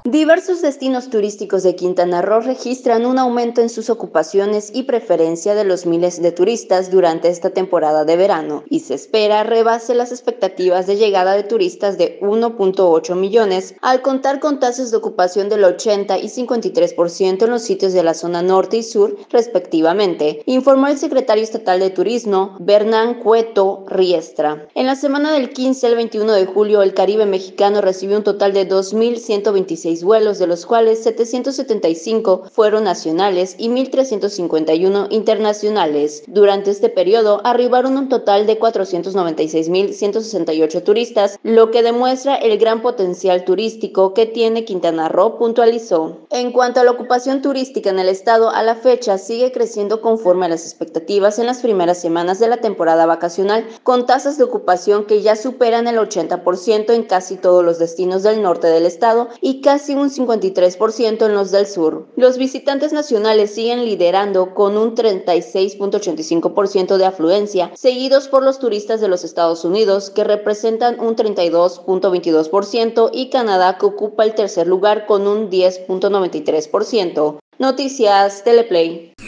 Diversos destinos turísticos de Quintana Roo registran un aumento en sus ocupaciones y preferencia de los miles de turistas durante esta temporada de verano, y se espera rebase las expectativas de llegada de turistas de 1.8 millones, al contar con tasas de ocupación del 80 y 53% en los sitios de la zona norte y sur, respectivamente, informó el secretario estatal de Turismo, Bernán Cueto Riestra. En la semana del 15 al 21 de julio, el Caribe mexicano recibió un total de 2.126 vuelos, de los cuales 775 fueron nacionales y 1.351 internacionales. Durante este periodo arribaron un total de 496.168 turistas, lo que demuestra el gran potencial turístico que tiene Quintana Roo, puntualizó. En cuanto a la ocupación turística en el estado, a la fecha sigue creciendo conforme a las expectativas en las primeras semanas de la temporada vacacional, con tasas de ocupación que ya superan el 80% en casi todos los destinos del norte del estado y casi un 53% en los del sur. Los visitantes nacionales siguen liderando con un 36.85% de afluencia, seguidos por los turistas de los Estados Unidos, que representan un 32.22%, y Canadá, que ocupa el tercer lugar con un 10.93%. Noticias Teleplay.